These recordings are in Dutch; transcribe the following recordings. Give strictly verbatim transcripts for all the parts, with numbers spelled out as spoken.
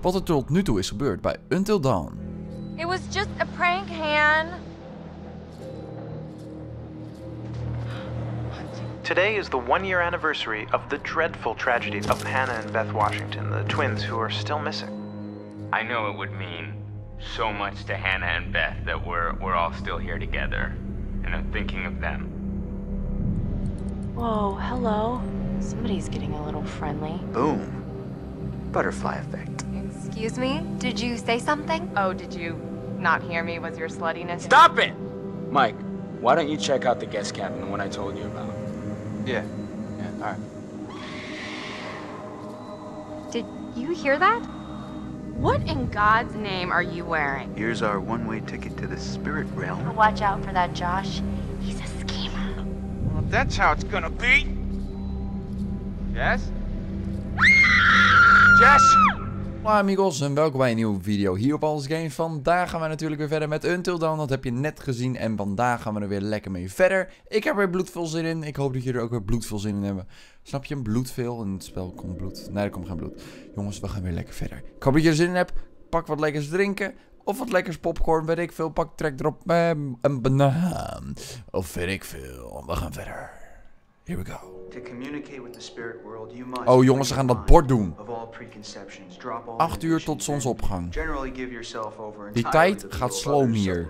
wat er tot nu toe is gebeurd bij Until Dawn. It was just a prank, Han. Today is the one-year anniversary of the dreadful tragedy of Hannah and Beth Washington, the twins who are still missing. I know it would mean so much to Hannah and Beth that we're we're all still here together, and I'm thinking of them. Whoa, hello. Somebody's getting a little friendly. Boom. Butterfly effect. Excuse me? Did you say something? Oh, did you not hear me? Was your sluttiness? Stop it! Mike, why don't you check out the guest cabin, the one I told you about? Yeah. Yeah, alright. Did you hear that? What in God's name are you wearing? Here's our one-way ticket to the spirit realm. Watch out for that Josh. He's a schemer. Well, that's how it's gonna be. Jess? Jess? Hallo amigos en welkom bij een nieuwe video hier op Alles Games. Vandaag gaan we natuurlijk weer verder met Until Dawn, dat heb je net gezien. En vandaag gaan we er weer lekker mee verder. Ik heb er bloedveel zin in, ik hoop dat jullie er ook weer bloedveel zin in hebben. Snap je, een bloedveel? In het spel komt bloed. Nee, er komt geen bloed. Jongens, we gaan weer lekker verder. Ik hoop dat je er zin in hebt. Pak wat lekkers drinken. Of wat lekkers popcorn, weet ik veel. Pak, trek erop eh, een banaan. Of weet ik veel. We gaan verder. Here we go. To communicate with the spirit world, you must Oh jongens, ze gaan dat bord doen. acht uur tot zonsopgang. Die Die tijd gaat sloom hier.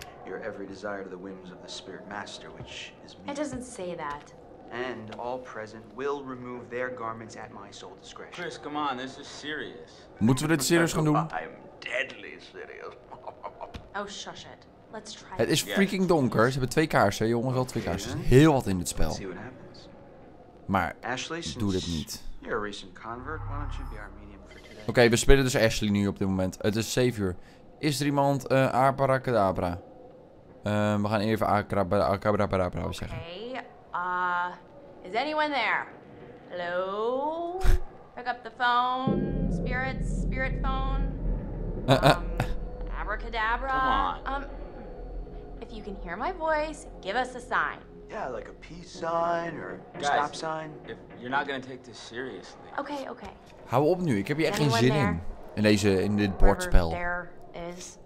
It doesn't say that. And all present will remove their garments at my sole discretion. Chris, come on, this is serious. Moeten we dit serieus gaan doen? I'm deadly serious. Oh, shush it. Let's try Het is it. freaking donker. Ze hebben twee kaarsen, jongens. Wel twee kaarsen. Er is heel wat in dit spel. See what happens. Maar Ashley, doe since dit niet. you're a recent convert, why don't you be our medium for today? Oké, okay, we spelen dus Ashley nu op dit moment. Het is zeven uur. Is er iemand? Uh, Abracadabra. Uh, we gaan even Abracadabra zeggen. Okay. Uh, is anyone there? Hello? Pick up the phone. Spirit, spirit phone. Um, abracadabra. Come on. Um, if you can hear my voice, give us a sign. Yeah, like a peace sign or a Guys, stop sign. If you're not gonna take this seriously. Okay, okay. Hou op nu, ik heb hier echt geen Anyone zin there? in. In, deze, in dit Whoever bordspel. there is.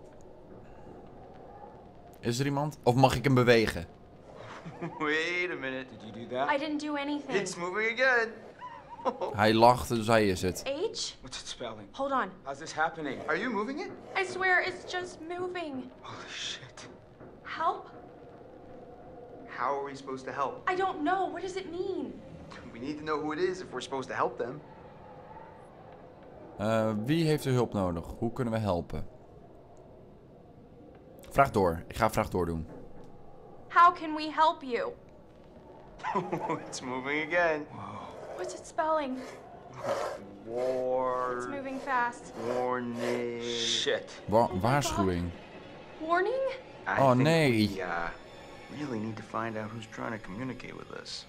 Is er iemand? Of mag ik hem bewegen? Wait a minute. Did you do that? I didn't do anything. It's moving again. Hij lacht, dus hij is het. H? What's it spelling? Hold on. How's this happening? Are you moving it? I swear it's just moving. Holy shit. Help? How are we supposed to help? I don't know. What does it mean? We need to know who it is if we're supposed to help them. Uh, wie heeft er hulp nodig? Hoe kunnen we helpen? Vraag door. Ik ga vraag door doen. How can we help you? It's moving again. What's it spelling? War. It's moving fast. Warning. Shit. Wa waarschuwing. Warning? I Oh, think nee. We uh, really need to find out who's trying to communicate with us.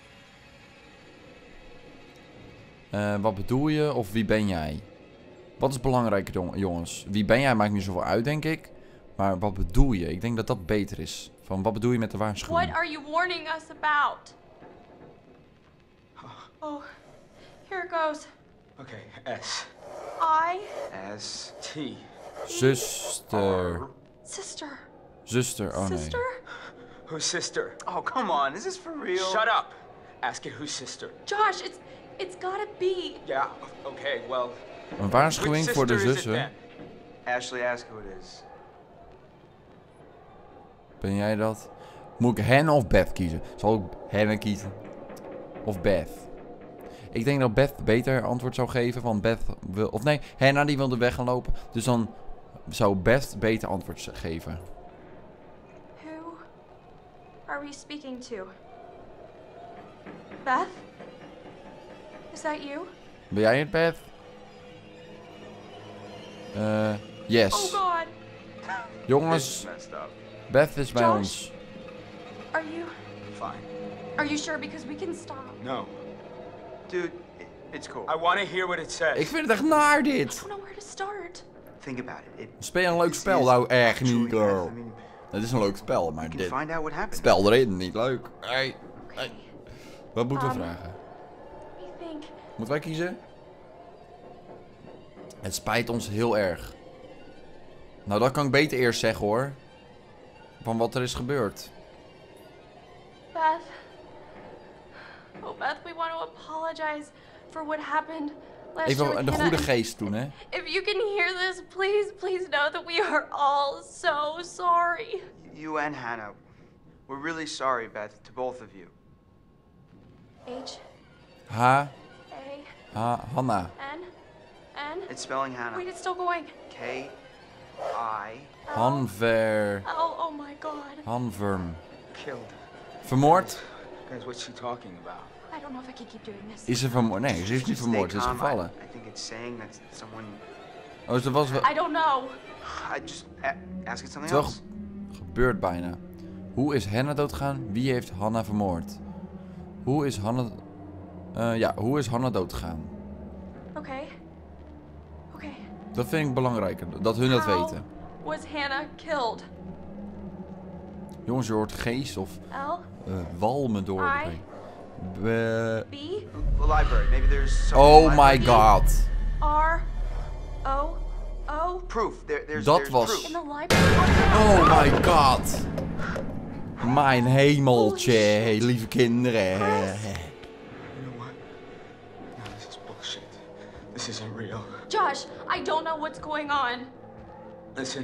Uh, wat bedoel je? Of wie ben jij? Wat is belangrijk, jongens? Wie ben jij maakt niet zoveel uit, denk ik. Maar wat bedoel je? Ik denk dat dat beter is. Van wat bedoel je met de waarschuwing? What are you warning us about? Oh, here it goes. Okay, S. I. S. T. Zuster. Sister. Zuster, oh nee. Sister? Who's sister? Oh, come on. Is this for real? Shut up. Ask it who's sister. Josh, it's it's gotta be. Yeah, okay, well. Een waarschuwing which voor de sister is it zussen. then? Ashley, ask who it is. Ben jij dat? Moet ik Hannah of Beth kiezen? Zal ik Hannah kiezen? Of Beth? Ik denk dat Beth beter antwoord zou geven. Want Beth wil... Of nee, Hannah die wilde weg gaan lopen. Dus dan zou Beth beter antwoord geven. Who are we speaking to? Beth? Is that you? Ben jij het, Beth? Uh, yes. Oh God. Jongens, Messed up. Beth is bij Josh? ons. Are you? Fine. Are you sure? Because we can stop. No. Dude, it, it's cool. I want to hear what it says. Ik vind het echt naar I dit. don't know where to start. Think about it. it Speel een leuk this spel, is nou echt niet, actually- girl. I mean, Het is een leuk spel, maar you can dit find out what happened. spel erin niet leuk. Nee. Okay. Wat moeten we Um, vragen? Let me think. Moeten wij kiezen? Het spijt ons heel erg. Nou, dat kan ik beter eerst zeggen hoor. Van wat er is gebeurd. Beth. Oh, Beth, we want to apologize for what happened last year Even with de Hannah. goede geest doen, hè. If you can hear this, please, please know that we are all so sorry. You and Hannah, we're really sorry, Beth, to both of you. H H. A H. Hannah. N N. It's spelling Hannah. Wait, it's still going. K I. Hanver. Oh, oh my God. Hanverm. Killed. Vermoord? Guys, what's she talking about? I don't know if I can keep doing this. Is ze vermoord? Nee, ze is niet vermoord. Ze is Stay calm. gevallen. I, I think it's saying that someone. Oh, ze was wel... I don't know. I just a ask it something Toch? else. Gebeurt bijna. Hoe is Hannah doodgegaan? Wie heeft Hannah vermoord? Hoe is Hannah... Uh, ja, hoe is Hannah doodgegaan? Okay. Okay. Dat vind ik belangrijker, dat hun dat How weten. was Hannah killed? Jongens, je hoort geest of L uh, walmen door. I- Be- B The library. Maybe there's some. Oh my library- god. R O O. Proof. There, there's. Dat there's was- In proof. the library. Oh my god. Mijn hemeltje, lieve kinderen. You know what? No, this is bullshit. This isn't real. Josh, I don't know what's going on. Listen,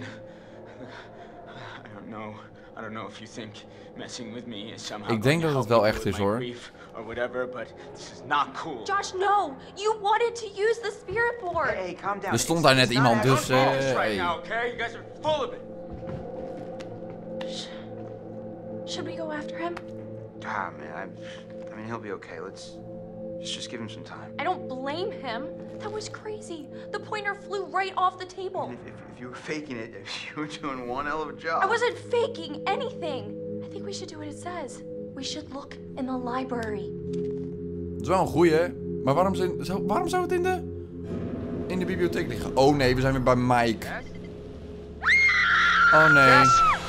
I don't know. I don't know if you think messing with me is somehow Ik denk going dat to het wel help echt you is, with my hoor. grief or whatever, but this is not cool. Josh, no. You wanted to use the spirit board. Hey, hey, calm down. Er stond It's- daar net it's not iemand, actually- dus... Don't eh, focus right hey. now, okay? You guys are full of it. Should we go after him? Ah, man. I, I mean, he'll be okay. Let's just just give him some time. I don't blame him. That was crazy. The pointer flew right off the table. And if, if, if you were faking it, you were doing one hell of a job. I wasn't faking anything. I think we should do what it says. We should look in the library. Dat is wel een goeie, hè? Maar waarom, zijn, zou, waarom zou het in de... In de bibliotheek liggen? Oh nee, we zijn weer bij Mike. Oh nee.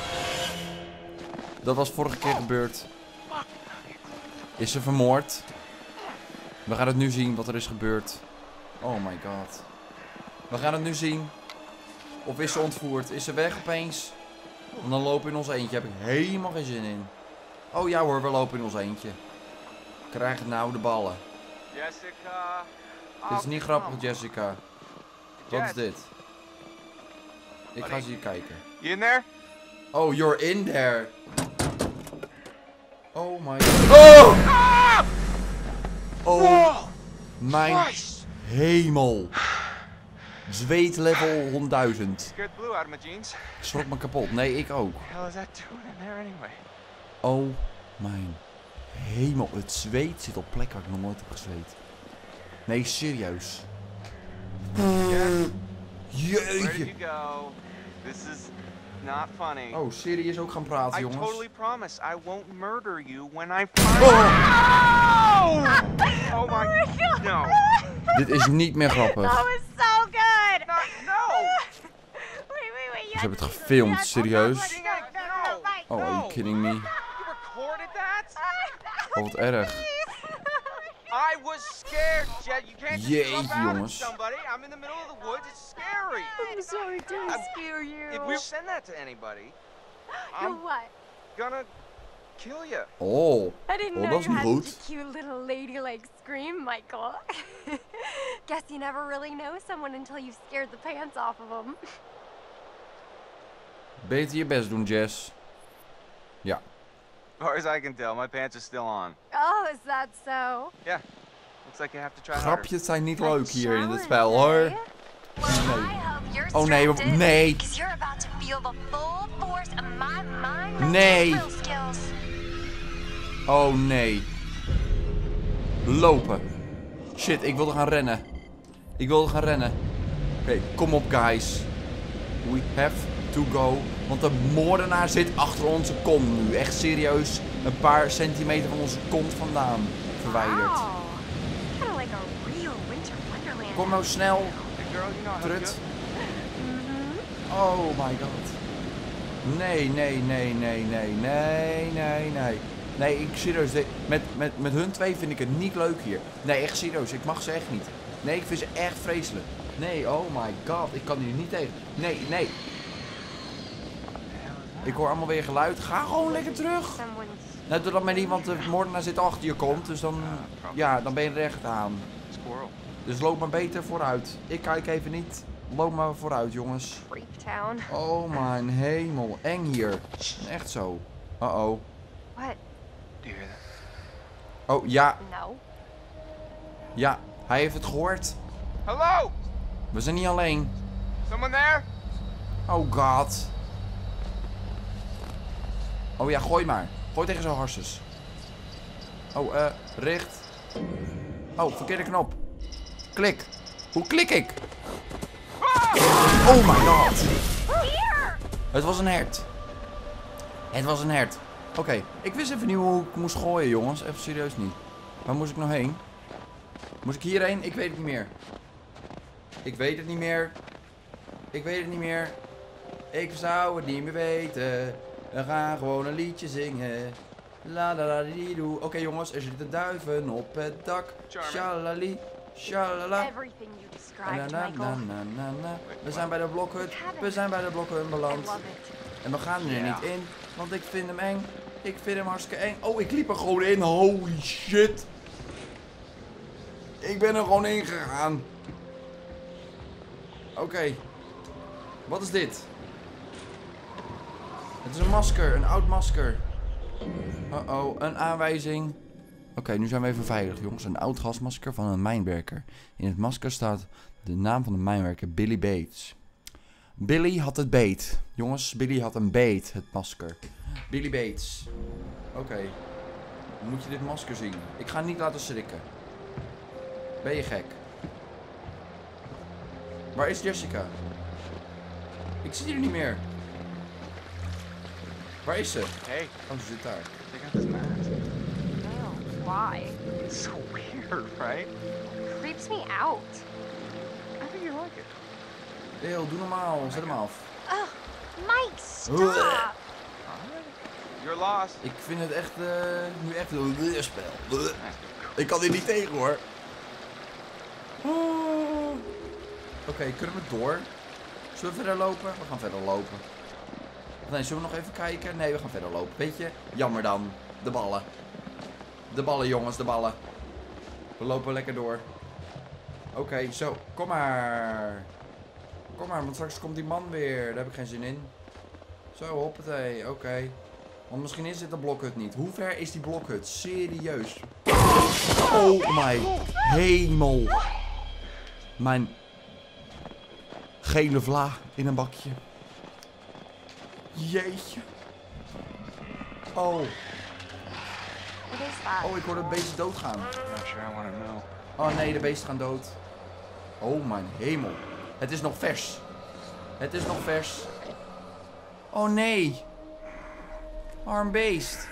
Dat was vorige keer gebeurd. Is ze vermoord? We gaan het nu zien wat er is gebeurd. Oh my god. We gaan het nu zien. Of is ze ontvoerd? Is ze weg opeens? Want dan lopen we in ons eentje. Heb ik helemaal geen zin in. Oh ja hoor, we lopen in ons eentje. Krijg nou de ballen. Jessica. Dit is niet grappig, Jessica. Wat is dit? Ik ga eens hier kijken. You in there? Oh, you're in there. Oh my god. Oh! Oh, mijn hemel. Zweet level honderdduizend. Scared the blue out of my jeans. Ik schrok me kapot. Nee, ik ook. What the hell is that doing in there anyway? Oh mijn hemel. Het zweet zit op plekken waar ik nog nooit heb gezweet. Nee, serieus. Yes. Where Jeetje. did you go? This is not funny. Oh, Siri is ook gaan praten, I jongens. totally promise I won't murder you when I find. Oh! Oh my no. Dit is niet meer grappig. That was so good. Not, no. Wait, wait, wait. Ze hebben het gefilmd, serieus. No. Oh, are you kidding me? You recorded that? Oh, wat erg. I was scared, Jet. You can't just Jeetje, jump out at jongens. somebody. I'm in the middle of the woods. It's scary. I'm sorry to scare you. If we send that to anybody, You're I'm what? gonna kill you. Oh. I didn't Oh, know dat is you niet had goed. such a cute little ladylike scream, Michael. Guess you never really know someone until you've scared the pants off of them. Beter je best doen, Jess. Ja. As far as I can tell, my pants are still on. Oh, is that so? Yeah. Looks like you have to try harder. Grapjes zijn niet leuk hier in het Challenge, spel, hoor. eh? Well, I hope you're Oh nee, strapped in, nee. Because you're about to feel the full force of my mind Nee. drill skills. Oh nee. Lopen. Shit, ik wilde gaan rennen. Ik wilde gaan rennen. Oké, kom op, guys. We have to go. Want de moordenaar zit achter onze kont nu. Echt serieus. Een paar centimeter van onze kont vandaan verwijderd. Wow. Kind of like a real winter wonderland. Kom nou snel, Hey girl, you know how to trut. Mm-hmm. Oh my god. Nee, nee, nee, nee, nee, nee, nee, nee. Nee, ik serieus. de- Met, met, met hun twee vind ik het niet leuk hier. Nee, echt serieus. Ik mag ze echt niet. Nee, ik vind ze echt vreselijk. Nee, oh my god. Ik kan hier niet tegen. Nee, nee. Ik hoor allemaal weer geluid. Ga gewoon lekker terug. Someone's Nou, doe dat maar niet, want de moordenaar zit achter je komt. Dus dan, ja, dan ben je er echt aan. Squirrel. Dus loop maar beter vooruit. Ik kijk even niet. Loop maar vooruit, jongens. Creep Town. Oh mijn hemel. Eng hier. Echt zo. Uh-oh. What? Do you hear that? Oh, ja. No. Ja. Hij heeft het gehoord. Hello? We zijn niet alleen. Someone there? Oh god. Oh ja, gooi maar. Gooi tegen zijn harses. Oh, eh, richt. Oh, verkeerde knop. Klik. Hoe klik ik? Oh my god. Het was een hert. Het was een hert. Oké, okay. Ik wist even niet hoe ik moest gooien, jongens. Even serieus niet. Waar moest ik nou heen? Moest ik hierheen? Ik weet het niet meer. Ik weet het niet meer. Ik weet het niet meer. Ik zou het niet meer weten. We gaan gewoon een liedje zingen. La la la di doe. Oké, okay, jongens, er zitten duiven op het dak. Shalali, shalala. Everything you Na, described, na, Michael. na, na, na. We zijn bij de blokhut. We zijn bij de blokhut I beland. love it. En we gaan er niet in, want ik vind hem eng. Ik vind hem hartstikke eng. Oh, ik liep er gewoon in. Holy shit. Ik ben er gewoon in gegaan. Oké. Okay. Wat is dit? Het is een masker, een oud masker. Uh-oh, een aanwijzing. Oké, okay, nu zijn we even veilig, jongens. Een oud gasmasker van een mijnwerker. In het masker staat de naam van de mijnwerker, Billy Bates. Billy had het beet. Jongens, Billy had een beet, het masker. Billy Bates. Oké. Okay. Moet je dit masker zien? Ik ga niet laten schrikken. Ben je gek? Waar is Jessica? Ik zie haar niet meer. Waar is ze? Hey, Oh, ze zit daar. check out this mask. Ew, why? It's so weird, right? Creeps me out. I think you like it. Deel, doe normaal. Zet hem af. Ugh, Mike, stop! Alright. You're lost. Ik vind het echt, uh, nu echt een weerspel. Ik kan hier niet tegen, hoor. Oh. Oké, okay, kunnen we door? Zullen we verder lopen? We gaan verder lopen. Nee, zullen we nog even kijken? Nee, we gaan verder lopen. Weet je? Jammer dan. De ballen. De ballen, jongens, de ballen. We lopen lekker door. Oké, okay, zo. Kom maar. Kom maar, want straks komt die man weer. Daar heb ik geen zin in. Zo, hoppatee. Oké. Okay. Want misschien is dit de blokhut niet. Hoe ver is die blokhut? Serieus. Oh my hemel. Mijn gele vla in een bakje. Jeetje. Oh. What is that? Oh, ik hoor de beesten doodgaan. I'm not sure I want to know. Oh nee, de beesten gaan dood. Oh mijn hemel. Het is nog vers. Het is nog vers. Oh nee. Arm beest.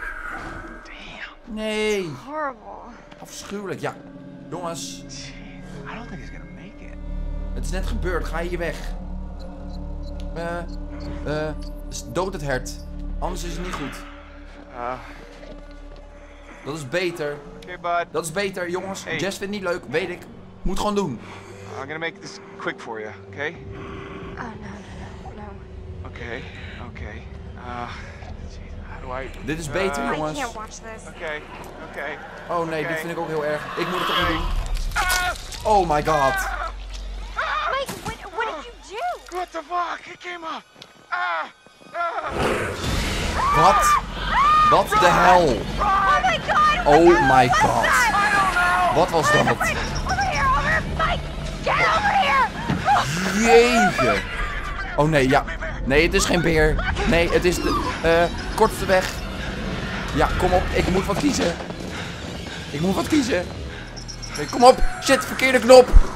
Nee. Horrible. Afschuwelijk. Ja. Jongens. I don't think he's gonna make it. Het is net gebeurd. Ga hier weg. Eh. Uh, uh, dood het hert. Anders is het niet goed. Uh, Dat is beter. okay, bud. Dat is beter, jongens. Hey. Jess vindt het niet leuk. Weet ik. Moet gewoon doen. I'm gonna make this quick for you, okay? Oh, no, no, no, no. Okay, okay. Uh, geez, how do I... Dit is beter, Uh, jongens. I can't watch this. Okay, okay. Oh nee, Oké. dit vind ik ook heel erg. Ik moet het toch niet doen. Oh my god. Mike, what, what did you do? What the fuck? It came up. Ah! Ah! Wat? Wat de hel? Oh my god! Oh my god. Wat was dat? Over here, over here! Mike, get over here! Jeetje. Oh nee, ja. Nee, het is geen beer. Nee, het is de uh, kortste weg. Ja, kom op. Ik moet wat kiezen. Ik moet wat kiezen. Okay, kom op. Shit, verkeerde knop. Oké,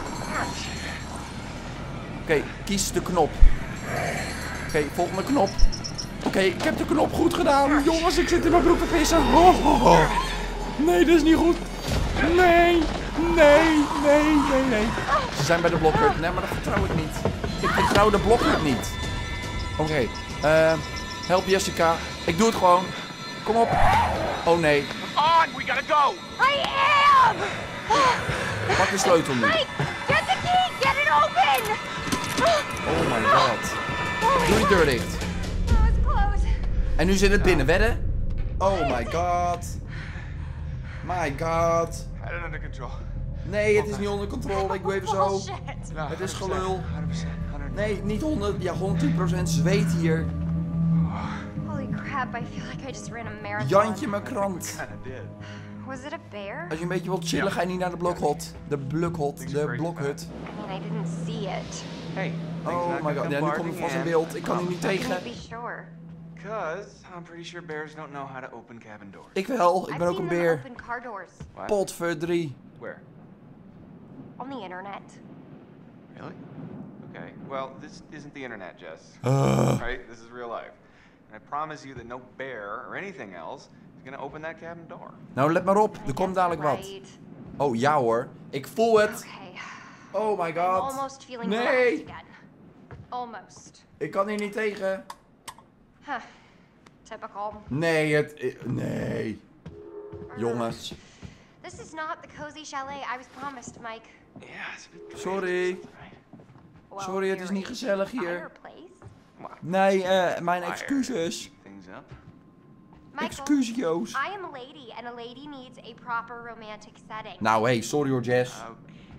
okay, kies de knop. Oké, okay, volgende knop. Oké, okay, ik heb de knop goed gedaan. Jongens, ik zit in mijn broek te pissen. Oh, oh, oh. Nee, dat is niet goed. Nee, nee, nee, nee, nee. Ze zijn bij de blokhut. Nee, maar dat vertrouw ik niet. Ik vertrouw de blokhut niet. Oké, okay, uh, help Jessica. Ik doe het gewoon. Kom op. Oh nee. On! We gotta go! I am! Pak de sleutel nu. Mike, get the key! Get it open! Oh my god. Doe die deur dicht. Oh, it's closed. En nu zit het binnen, wedden? Oh my god. My god. I had it under control. Nee, het is niet onder controle. Ik doe even zo. Bullshit. No, Het is one hundred percent, gelul. one hundred percent, one hundred percent. Nee, niet honderd. Ja, honderdtien procent zweet hier. Holy crap, I feel like I just ran a marathon. Jantje mijn I think krant. we kinda did. Was it a bear? Als je een beetje wilt chillen, ga je niet naar de blokhot. De blokhot, de blokhut. I mean, I didn't see it. Hey, Oh my god, ja, nu komt het vast in beeld. Ik kan hier niet How can tegen. you be sure? Because I'm pretty sure bears don't know how to open cabin doors. Ik wel, ik ben I've ook een seen them beer. open car doors What? Potverdrie. Where? on the internet. Really? Okay. Well, this isn't the internet, Jess. Uh. Right? This is real life. And I promise you that no bear or anything else is gonna open that cabin door. Nou, let maar op. I Er komt guess dadelijk you're wat. right. Oh, ja hoor. Ik voel het. Okay. Oh my I'm god. almost feeling Nee. relaxed again. Almost. Ik kan hier niet tegen. Huh. Typical. Nee, het... i- Nee. Jongens. This is not the cozy chalet I was promised, Mike. Yeah, it's a bit Sorry. right? Well, Sorry, het is here niet gezellig hier. fireplace. Well, Nee, eh, mijn fire. excuses. Things up. Michael, Excusio's. I am a lady, and a lady needs a proper romantic setting. Nou, hey, sorry hoor, Jess. Okay.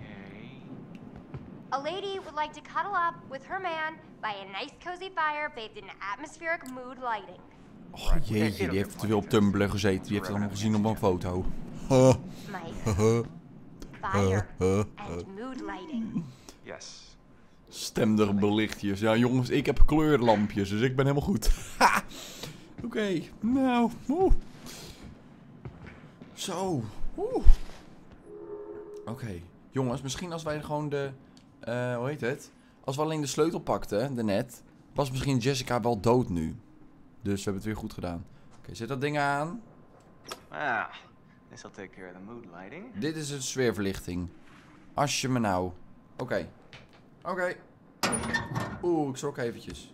A lady would like to cuddle up with her man by a nice cozy fire bathed in atmospheric mood lighting. Oh jeetje, die heeft te veel op Tumblr gezeten. Die heeft het allemaal gezien op een foto. Huh. Mike. Fire and mood lighting. Yes. Stemdige belichtjes. Ja, jongens, ik heb kleurlampjes, dus ik ben helemaal goed. Ha! Oké, nou. Oeh. Zo. Oeh. Oké, jongens, misschien als wij gewoon de... eh, hoe heet het? Als we alleen de sleutel pakten, daarnet, was misschien Jessica wel dood nu. Dus we hebben het weer goed gedaan. Oké, zet dat ding aan. Ah, this'll take care of the mood lighting. Dit is een sfeerverlichting. Als je me nou. Oké. Oké. Oeh, ik schrok eventjes.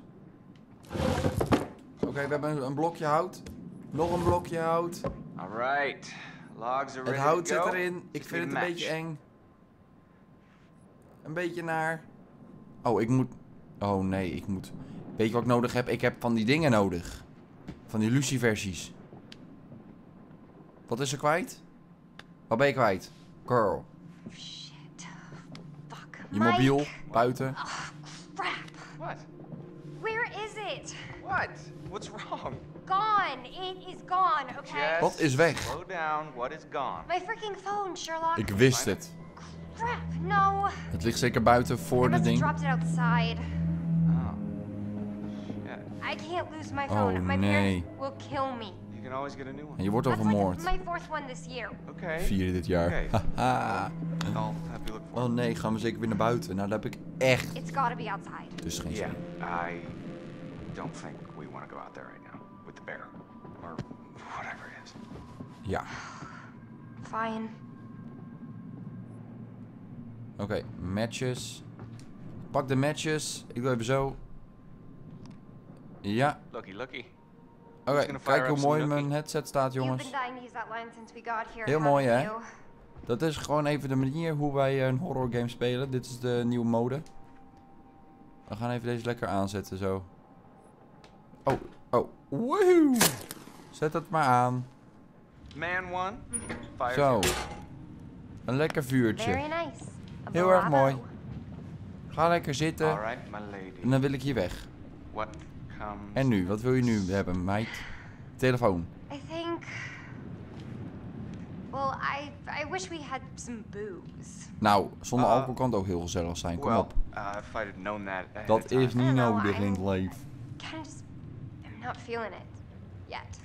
Oké, we hebben een, een blokje hout. Nog een blokje hout. All right. Logs are Het ready hout to zit go. erin. Ik Just vind het need een a beetje match. eng. Een beetje naar. Oh, ik moet... Oh nee, ik moet... Weet je wat ik nodig heb? Ik heb van die dingen nodig. Van die Lucy-versies. Wat is er kwijt? Wat ben je kwijt? Girl. Shit. Fuck. Je Mike. mobiel, buiten. Oh, crap. What? Where is it? What? What's wrong? Gone. It is gone, okay? Jess, Wat is weg? Slow down. What is gone? My freaking phone, Sherlock. Ik wist het. Crap. No. Het ligt zeker buiten voor I de must have ding. dropped it outside. Oh. Shit. I can't lose my phone. Oh, my nee. parents will kill me. You can always get a new En one. je wordt al That's like vermoord. my fourth one this year. Okay. Vierde dit jaar. Oké. Haha. I'll have you look for Oh it. nee, gaan we zeker weer naar buiten. Nou, dat heb ik echt It's gotta be outside. dus geen Yeah, zin. I don't think we want to go out there right now with the bear or whatever it is. Ja. Fine. Oké, matches. Pak de matches. Ik doe even zo. Ja. Looky, looky. Oké, gonna fire kijk up hoe some mooi nookie. mijn headset staat, You've jongens. been dying to use that line since we got here. Heel mooi, haven't hè? you? Dat is gewoon even de manier hoe wij een horror game spelen. Dit is de nieuwe mode. We gaan even deze lekker aanzetten, zo. Oh, oh. Woehoe. Zet het maar aan. Man one, fire Zo. two. Een lekker vuurtje. Very nice. Heel erg Bravo. mooi. Ga lekker zitten. All right, my lady. En dan wil ik hier weg. What comes? En nu? Wat wil je nu hebben, meid? Telefoon. I think. Well, I I wish we had some booze. Nou, zonder Uh, alcohol kan het ook heel gezellig zijn. Kom Well, op. uh, if I'd have known that ahead of Dat time. is niet I don't know, nodig in het I'm- leven. Kinda just. I'm not feeling it. Yet.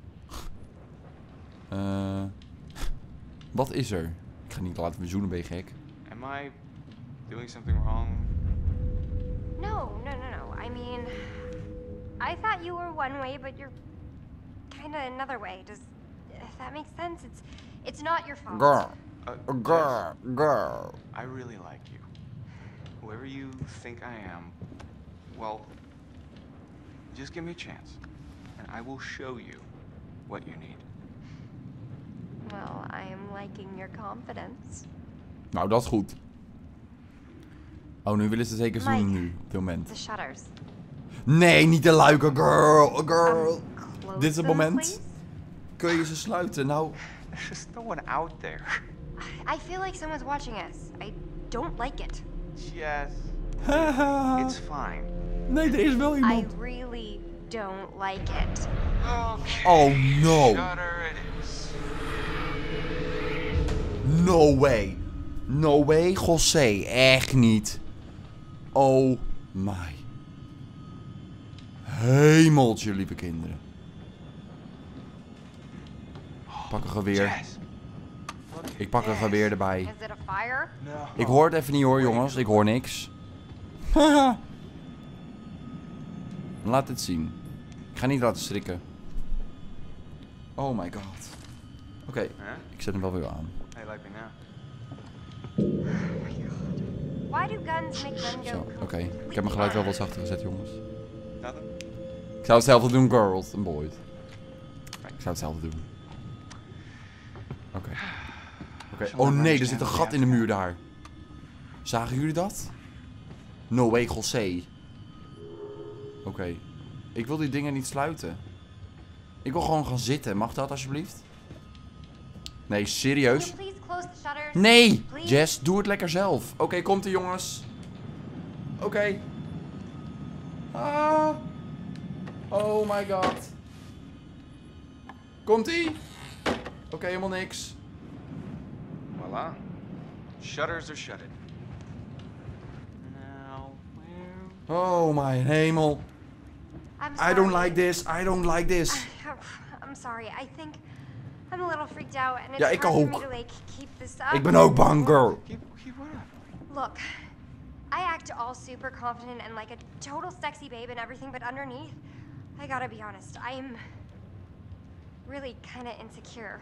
Eh, wat is er? Ik ga niet laten verzoenen, ben je gek? Am I doing something wrong? No, no, no, no. I mean. I thought you were one way, but you're kinda another way. Does. If that makes sense, it's. It's not your fault. Girl. Uh, Girl. Girl. I really like you. Whoever you think I am, well, just give me a chance, and I will show you what you need. Well, I am liking your confidence. Nou, dat is goed. Oh, nu willen ze zeker Mike, zoenen nu, op dit moment. The shutters. Nee, niet de luiken, girl, girl. Um, close Dit is het them, moment. please? Kun je ze sluiten? Nou, There's just no one out there. I feel like someone's watching us. I don't like it. Jess. haha. It's fine. Nee, er is wel I iemand. really don't like it. Okay. Oh, no. Shutter it is. No way. No way, José. Echt niet. Oh my. Hemeltje, lieve kinderen. Pak een geweer. Jess. Ik pak een geweer erbij. Is it a fire? No. Ik hoor het even niet hoor, jongens. Ik hoor niks. Haha. Laat het zien. Ik ga niet laten schrikken. Oh my god. Oké, Huh? ik zet hem wel weer aan. Hey, like me now. Why do guns make men go Zo, oké. completely Ik heb mijn geluid wel wat zachter gezet, jongens. Nothing? Ik zou hetzelfde doen, girls en boys. Ik zou hetzelfde doen. Oké. Oké. Oh nee, er zit een gat in de muur daar. Zagen jullie dat? No way, José. Oké. Ik wil die dingen niet sluiten. Ik wil gewoon gaan zitten. Mag dat alsjeblieft? Nee, Can serieus? you please close the shutters? Nee! Please? Jess, doe het lekker zelf. Oké, komt ie jongens. Oké. Ah. Oh my god. Komt ie? Oké, helemaal niks. Voila. Shutters are shutted. Now, where? Oh mijn hemel. I'm I don't sorry. like this. I don't like this. I'm sorry. I think I'm a little freaked out, and it's Ja, ik hard for me ook. to like keep this up. Ik ben ook bang, girl. Keep, keep what up? Look, I act all super confident and like a total sexy babe and everything, but underneath, I gotta be honest, I'm really kind of insecure.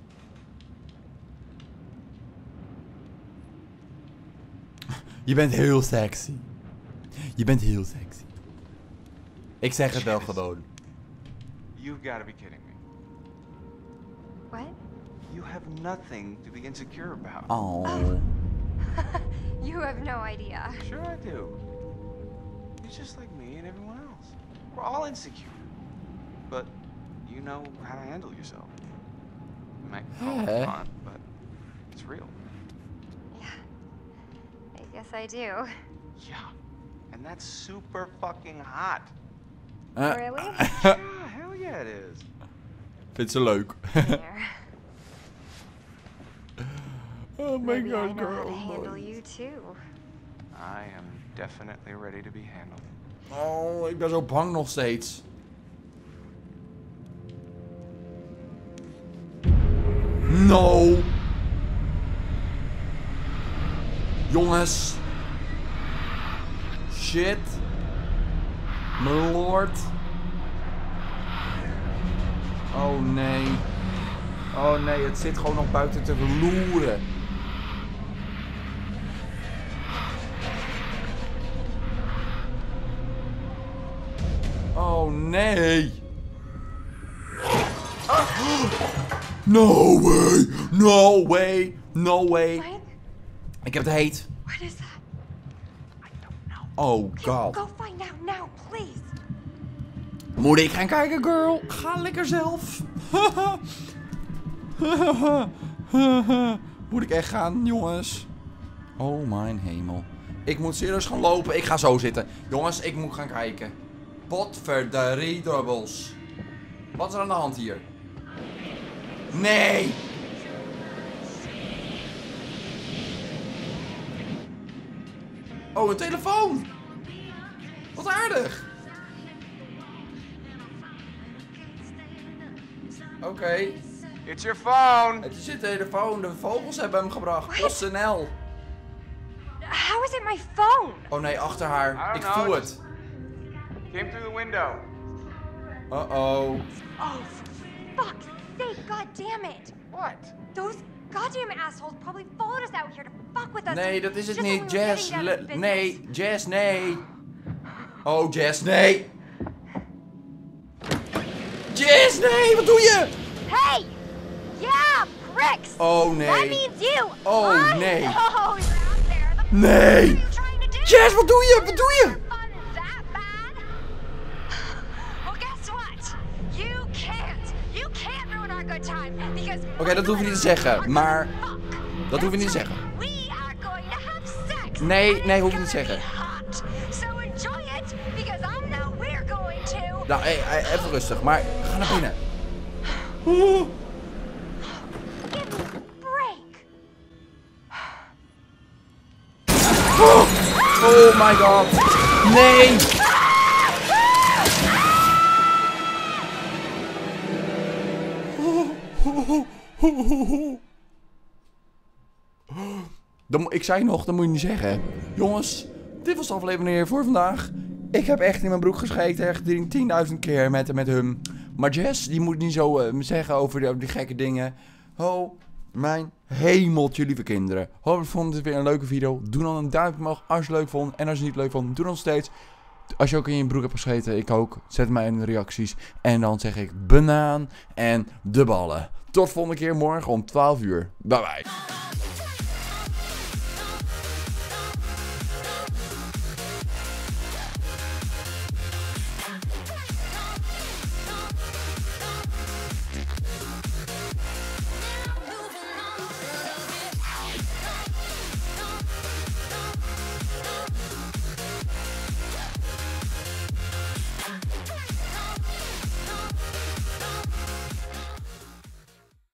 Je bent heel sexy. Je bent heel sexy. Ik zeg het wel gewoon. You've got to be kidding me. What? You have nothing to be insecure about. Oh. You have no idea. Sure I do. You're just like me and everyone else. We're all insecure. But you know how to handle yourself. You might call it Huh? fun, but it's real. Yeah, I guess I do. Yeah. And that's super fucking hot. Uh, Really? Yeah, hell yeah it is. Vindt ze leuk. There. Oh my Maybe I god, know how to girl. handle you too. I am definitely ready to be handled. Oh, ik ben zo bang nog steeds. No. Jongens. Shit. My lord. Oh nee. Oh nee, het zit gewoon nog buiten te verloeren. Oh nee. No way. No way. No way. Mike, Ik heb het heet. what is that? Oh god. Go find out now, please. Moet ik gaan kijken, girl? Ga lekker zelf. Moet ik echt gaan, jongens? Oh mijn hemel. Ik moet serieus gaan lopen. Ik ga zo zitten. Jongens, ik moet gaan kijken. Potverdorie dubbels. Wat is er aan de hand hier? Nee! Oh, een telefoon! Wat aardig! Oké. Okay. It's your phone! Het is een telefoon. De vogels hebben hem gebracht. PostNL. How is it my phone? Oh nee, achter haar. I Ik don't know, voel it het. Came through the window. Uh-oh. Oh, for fuck's sake, god damn it. What? Those goddamn assholes probably followed us out here to fuck with us. Nee, dat is het just when niet. we were Jess. getting down to le- business. Nee, Jess, nee. Oh, Jess, nee. Jess, nee, wat doe je? Hey! Yeah, pricks! Oh, That nee. means you! Oh, I nee. know you're out there. The Nee. fuck are you trying to do? Jess, wat doe je? Wat doe je? Oké, okay, dat hoef je niet te zeggen, maar... Dat hoef je niet te zeggen. Nee, nee, hoef je niet te zeggen. Nou, hey, hey, even rustig, maar ga naar binnen. Oeh. Oh, oh my god. Nee. Dan, ik zei nog, dat moet je niet zeggen. Jongens, dit was de aflevering voor vandaag. Ik heb echt in mijn broek gescheten, echt tienduizend keer met, met hem. Maar Jess, die moet niet zo uh, zeggen over die, over die gekke dingen. Oh, mijn hemeltje, lieve kinderen. Hopelijk vond het weer een leuke video. Doe dan een duimpje omhoog als je het leuk vond. En als je het niet leuk vond, doe dan steeds. Als je ook in je broek hebt gescheten, ik ook. Zet mij in de reacties. En dan zeg ik banaan en de ballen. Tot volgende keer morgen om twaalf uur. Bye bye.